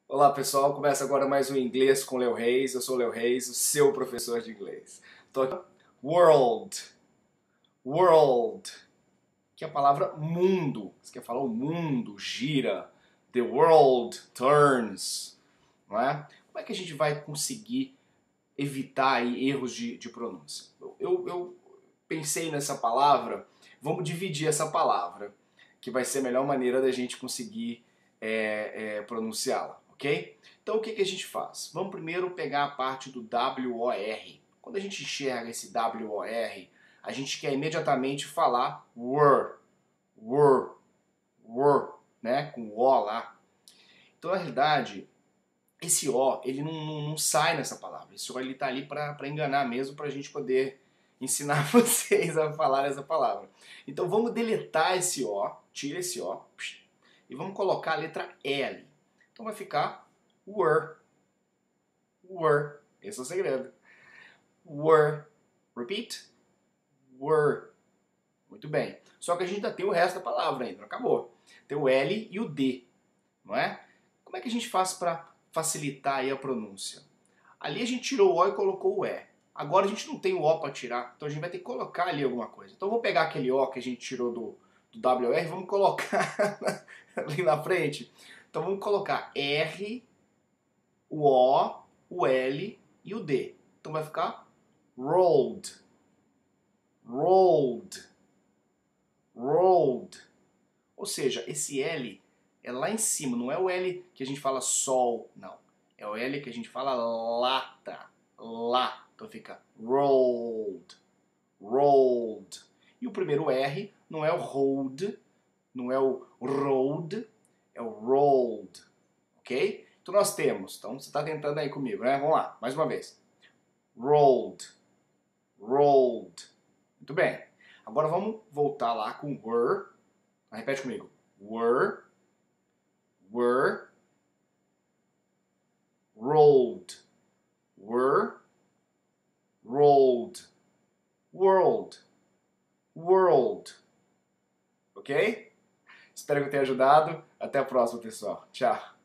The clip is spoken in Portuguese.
Olá pessoal, começa agora mais um Inglês com Léo Reis. Eu sou Léo Reis, o seu professor de inglês. Tô aqui. World, world, que é a palavra mundo. Você quer falar o mundo gira, the world turns, não é? Como é que a gente vai conseguir evitar aí erros de pronúncia? Eu pensei nessa palavra, vamos dividir essa palavra, que vai ser a melhor maneira da gente conseguir pronunciá-la, ok? Então o que a gente faz? Vamos primeiro pegar a parte do W-O-R. Quando a gente enxerga esse W-O-R, a gente quer imediatamente falar were, were, were, né? Com o O lá. Então na realidade, esse O, ele não sai nessa palavra. Esse O, ele tá ali para enganar mesmo, para a gente poder ensinar vocês a falar essa palavra. Então vamos deletar esse O, tira esse O, e vamos colocar a letra L. Então vai ficar were, were. Esse é o segredo. Were. Repeat. Were. Muito bem. Só que a gente ainda tem o resto da palavra ainda, não acabou. Tem o L e o D, não é? Como é que a gente faz para facilitar aí a pronúncia? Ali a gente tirou o O e colocou o E. Agora a gente não tem o O para tirar, então a gente vai ter que colocar ali alguma coisa. Então eu vou pegar aquele O que a gente tirou do WR e vamos colocar ali na frente. Então vamos colocar R, o O, o L e o D. Então vai ficar rolled, rolled, rolled. Ou seja, esse L é lá em cima, não é o L que a gente fala sol, não. É o L que a gente fala lata, lá. Então fica rolled, rolled. E o primeiro R não é o hold, não é o road, é o rolled, ok? Então nós temos, então você está tentando aí comigo, né? Vamos lá, mais uma vez. Rolled, rolled. Muito bem. Agora vamos voltar lá com were. Repete comigo. Were, were, rolled, were, rolled, world, world. Ok? Espero que eu tenha ajudado. Até a próxima, pessoal. Tchau.